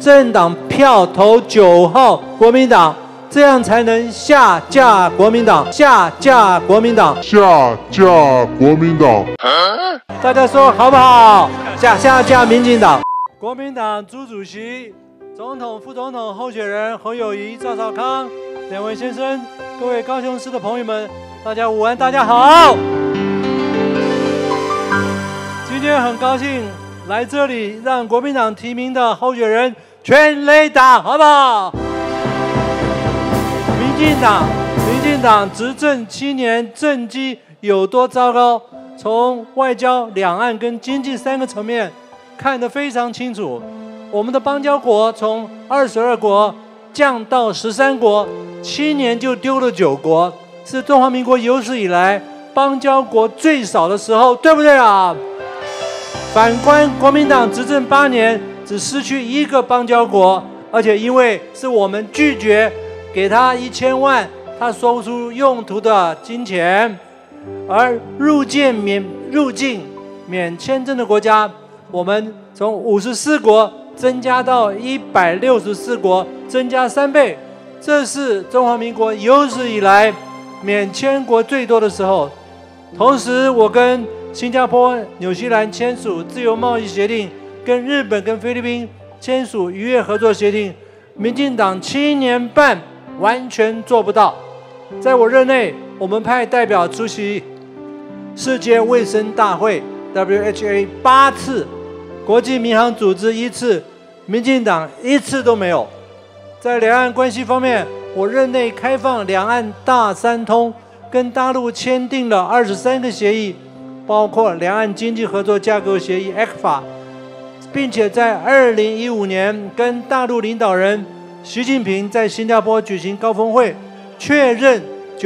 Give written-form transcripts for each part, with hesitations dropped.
政党票投9号国民党，这样才能下架国民党，下架国民党， 下架国民党。 大家说好不好？下架民进党。国民党朱主席、总统、副总统候选人侯友宜、赵少康2位先生，各位高雄市的朋友们，大家午安，大家好。今天很高兴来这里，让国民党提名的候选人全垒打，好不好？民进党执政7年，政绩有多糟糕？从外交、两岸跟经济3个层面看得非常清楚。我们的邦交国从22国降到13国，7年就丢了9国，是中华民国有史以来邦交国最少的时候，对不对啊？反观国民党执政8年，只失去1个邦交国，而且因为是我们拒绝给他1000万，他说不出用途的金钱，而入境免签证的国家，我们从54国增加到164国，增加3倍，这是中华民国有史以来免签国最多的时候。同时，我跟新加坡、纽西兰签署自由贸易协定，跟日本、跟菲律宾签署渔业合作协定，民进党7年半完全做不到。在我任内，我们派代表出席世界卫生大会 （WHA） 8次，国际民航组织1次，民进党1次都没有。在两岸关系方面，我任内开放两岸大三通，跟大陆签订了23个协议，包括两岸经济合作架构协议 （ECFA）， 并且在2015年跟大陆领导人习近平在新加坡举行高峰会，确认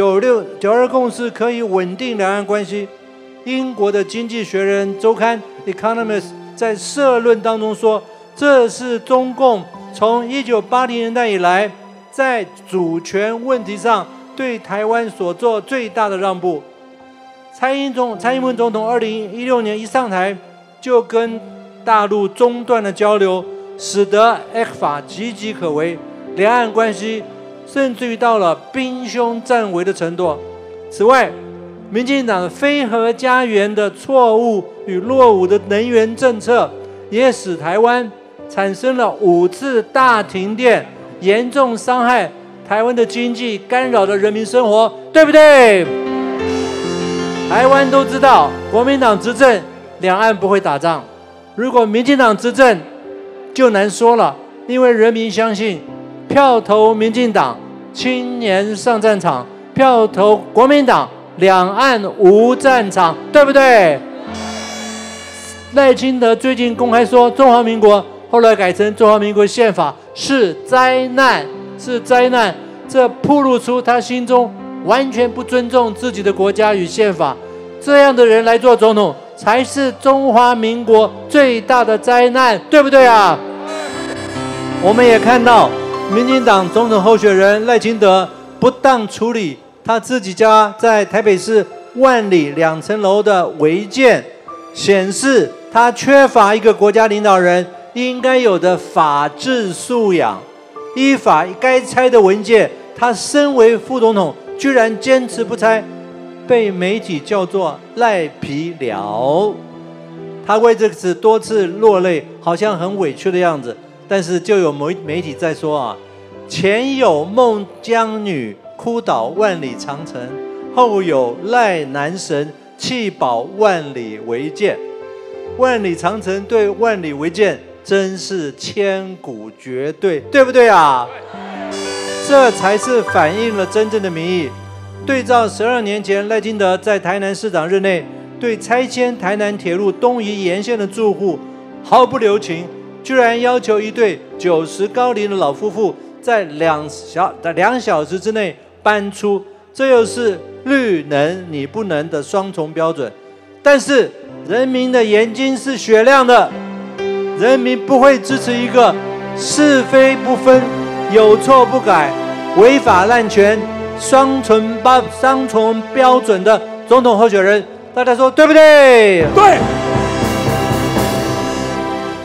92共识可以稳定两岸关系。英国的《经济学人》周刊 （Economist） 在社论当中说，这是中共从1980年代以来在主权问题上对台湾所做最大的让步。蔡英文总统2016年一上台，就跟大陆中断了交流，使得 ECFA 岌岌可危，两岸关系甚至于到了兵凶战危的程度。此外，民进党非核家园的错误与落伍的能源政策，也使台湾产生了5次大停电，严重伤害台湾的经济，干扰了人民生活，对不对？台湾都知道，国民党执政，两岸不会打仗；如果民进党执政，就难说了，因为人民相信，票投民进党，青年上战场；票投国民党，两岸无战场，对不对？赖清德最近公开说，中华民国后来改成中华民国宪法是灾难，是灾难，这暴露出他心中完全不尊重自己的国家与宪法。这样的人来做总统，才是中华民国最大的灾难，对不对啊？我们也看到，民进党总统候选人赖清德不当处理他自己家在台北市万里2层楼的违建，显示他缺乏一个国家领导人应该有的法治素养。依法该拆的文件，他身为副总统居然坚持不拆，被媒体叫做赖皮了。他为这次多次落泪，好像很委屈的样子。但是就有媒体在说啊，前有孟姜女哭倒万里长城，后有赖男神弃保万里违建。万里长城对万里违建真是千古绝对，对不对啊？这才是反映了真正的民意。对照12年前赖清德在台南市长任内，对拆迁台南铁路东移沿线的住户毫不留情，居然要求一对90高龄的老夫妇在2小时之内搬出，这又是绿能你不能的双重标准。但是人民的眼睛是雪亮的，人民不会支持一个是非不分、有错不改、违法滥权、双重标准的总统候选人。大家说对不对？ 对。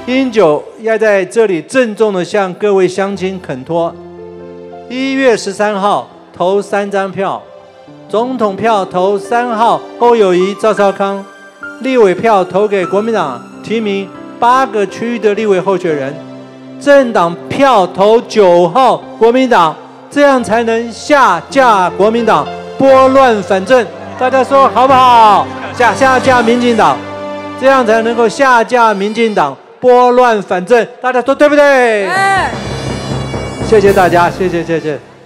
英九要在这里郑重地向各位乡亲恳托：1月13号投3张票，总统票投3号侯友宜、赵少康，立委票投给国民党提名8个区域的立委候选人，政党票投9号国民党，这样才能下架国民党，拨乱反正。大家说好不好？下架民进党，这样才能够下架民进党，拨乱反正。大家说对不对？谢谢大家，谢谢。